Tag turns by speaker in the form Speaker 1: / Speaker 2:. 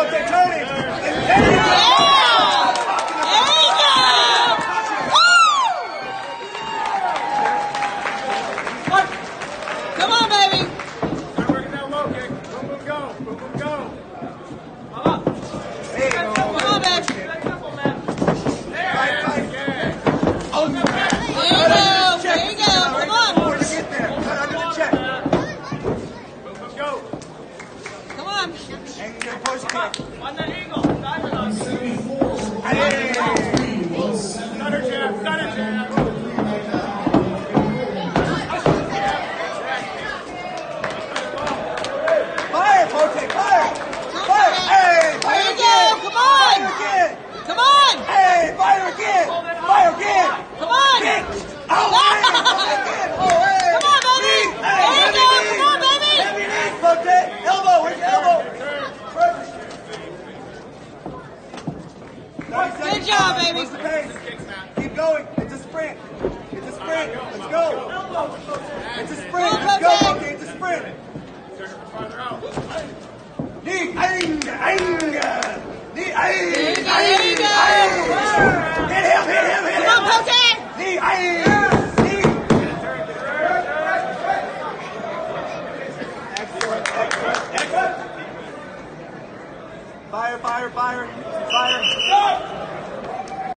Speaker 1: Potey, Tony.
Speaker 2: Come on, baby.
Speaker 1: Start working that low kick. Boom, boom, go. Boom, boom, go. Hey,
Speaker 2: Come on, baby.
Speaker 1: fight.
Speaker 2: There you go. Come on.
Speaker 1: Before you get there, cut under the check. Boom, boom, go.
Speaker 2: Come on.
Speaker 1: And you get a push kick.
Speaker 3: On the eagle. Diamond on you.
Speaker 1: Hey. Stutter jab, stutter jab. Fire, Potey, fire! Fire! Hey,
Speaker 2: There
Speaker 1: fire
Speaker 2: you
Speaker 1: again!
Speaker 2: go. Come on.
Speaker 1: Fire again!
Speaker 2: Come on.
Speaker 1: Hey, fire again! Fire again!
Speaker 2: Come on.
Speaker 1: Kick! Oh, hey! Again! Oh, hey!
Speaker 2: Come on, baby.
Speaker 1: Knee! Hey,
Speaker 2: There you
Speaker 1: heavy
Speaker 2: go.
Speaker 1: knee!
Speaker 2: Come on, baby.
Speaker 1: Heavy knee, Potey! Elbow, where's your elbow? Perfect. 30 seconds.
Speaker 2: Good job, baby.
Speaker 1: What's the pace? Keep going. It's a sprint. It's a sprint. Let's go. It's a sprint.
Speaker 2: Go,
Speaker 1: Let's go,
Speaker 2: Potey.
Speaker 1: Potey. It's a sprint. Knee. Aing. Aing. Knee. Aing.
Speaker 2: There you go.
Speaker 1: Aing. Hit him. Hit him. Hit him.
Speaker 2: Come on, Potey.
Speaker 1: Knee. Aing. Knee. Excellent. Excellent. Excellent. Fire. Fire. Fire. Fire.